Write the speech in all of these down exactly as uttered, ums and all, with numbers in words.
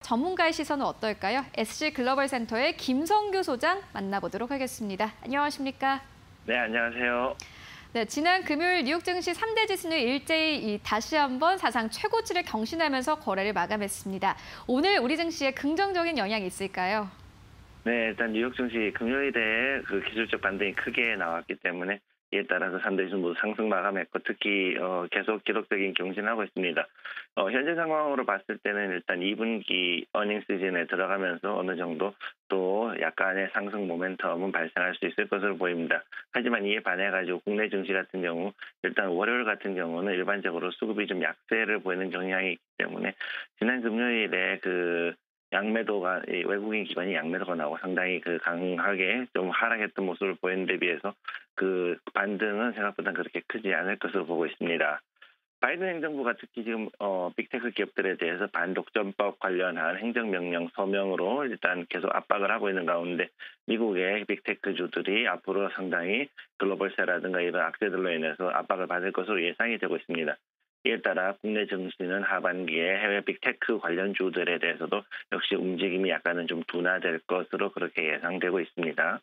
전문가의 시선은 어떨까요? 에스씨글로벌센터의 김성규 소장 만나보도록 하겠습니다. 안녕하십니까? 네, 안녕하세요. 네, 지난 금요일 뉴욕 증시 삼 대 지수는 일제히 다시 한번 사상 최고치를 경신하면서 거래를 마감했습니다. 오늘 우리 증시에 긍정적인 영향이 있을까요? 네, 일단 뉴욕 증시 금요일에 그 기술적 반등이 크게 나왔기 때문에 이에 따라서 삼 대 지수 모두 상승 마감했고 특히 어, 계속 기록적인 경신하고 있습니다. 어, 현재 상황으로 봤을 때는 일단 이 분기 어닝 시즌에 들어가면서 어느 정도 또 약간의 상승 모멘텀은 발생할 수 있을 것으로 보입니다. 하지만 이에 반해가지고 국내 증시 같은 경우 일단 월요일 같은 경우는 일반적으로 수급이 좀 약세를 보이는 경향이 있기 때문에 지난 금요일에 그 양매도가 외국인 기관이 양매도가 나오고 상당히 그 강하게 좀 하락했던 모습을 보이는 데 비해서 그 반등은 생각보다 그렇게 크지 않을 것으로 보고 있습니다. 바이든 행정부가 특히 지금 어, 빅테크 기업들에 대해서 반독점법 관련한 행정명령 서명으로 일단 계속 압박을 하고 있는 가운데 미국의 빅테크주들이 앞으로 상당히 글로벌세라든가 이런 악재들로 인해서 압박을 받을 것으로 예상이 되고 있습니다. 이에 따라 국내 증시는 하반기에 해외 빅테크 관련 주들에 대해서도 역시 움직임이 약간은 좀 둔화될 것으로 그렇게 예상되고 있습니다.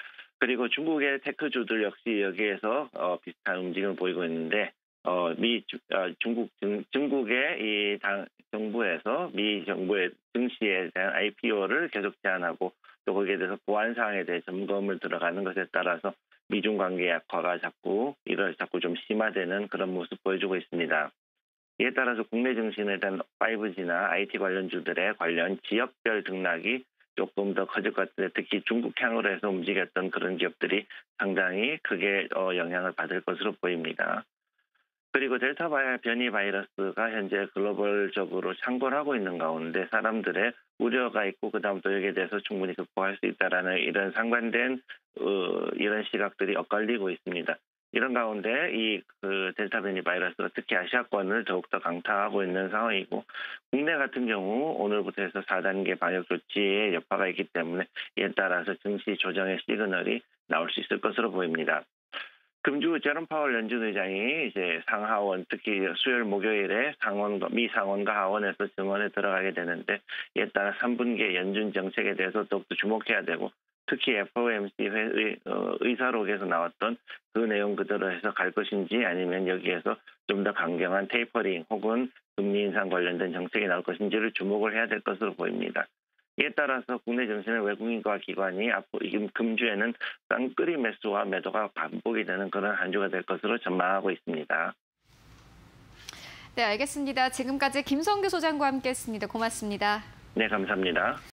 그리고 중국의 테크주들 역시 여기에서 어, 비슷한 움직임을 보이고 있는데 어, 미 어, 중국 증, 중국의 이 당, 정부에서 미 정부의 증시에 대한 아이피오를 계속 제한하고 또 거기에 대해서 보안 사항에 대해 점검을 들어가는 것에 따라서 미중 관계 약화가 자꾸 이를 자꾸 좀 심화되는 그런 모습 보여주고 있습니다. 이에 따라서 국내 증시는 일단 파이브지나 아이티 관련주들의 관련 지역별 등락이 조금 더 커질 것 같은데 특히 중국향으로 해서 움직였던 그런 기업들이 상당히 크게 영향을 받을 것으로 보입니다. 그리고 델타 변이 바이러스가 현재 글로벌적으로 창궐 하고 있는 가운데 사람들의 우려가 있고 그다음 또 여기에 대해서 충분히 극복할 수 있다라는 이런 상반된 어, 이런 시각들이 엇갈리고 있습니다. 이런 가운데 이 그 델타 변이 바이러스가 특히 아시아권을 더욱더 강타하고 있는 상황이고 국내 같은 경우 오늘부터 해서 사 단계 방역 조치의 여파가 있기 때문에 이에 따라서 증시 조정의 시그널이 나올 수 있을 것으로 보입니다. 금주 제롬 파월 연준 의장이 이제 상하원 특히 수요일 목요일에 상원과 미 상원과 하원에서 증언에 들어가게 되는데 이에 따라 삼 분기의 연준 정책에 대해서 더욱더 주목해야 되고 특히 에프오엠씨 의, 어, 의사록에서 나왔던 그 내용 그대로 해서 갈 것인지 아니면 여기에서 좀 더 강경한 테이퍼링 혹은 금리 인상 관련된 정책이 나올 것인지를 주목을 해야 될 것으로 보입니다. 이에 따라서 국내 증시는 외국인과 기관이 앞으로 금주에는 쌍끌이 매수와 매도가 반복이 되는 그런 한 주가 될 것으로 전망하고 있습니다. 네, 알겠습니다. 지금까지 김성규 소장과 함께했습니다. 고맙습니다. 네, 감사합니다.